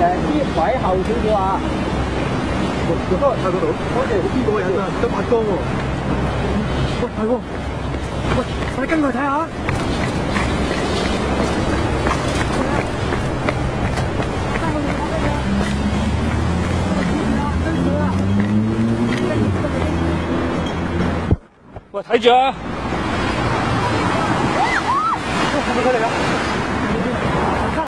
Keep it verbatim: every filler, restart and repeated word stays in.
啲位後少少啊！ 就翻嚟睇嗰度。我哋邊個人啊？得八江喎。喂，係喎。喂，快跟佢睇下。 喂，睇住啊！ 係咪佢嚟㗎？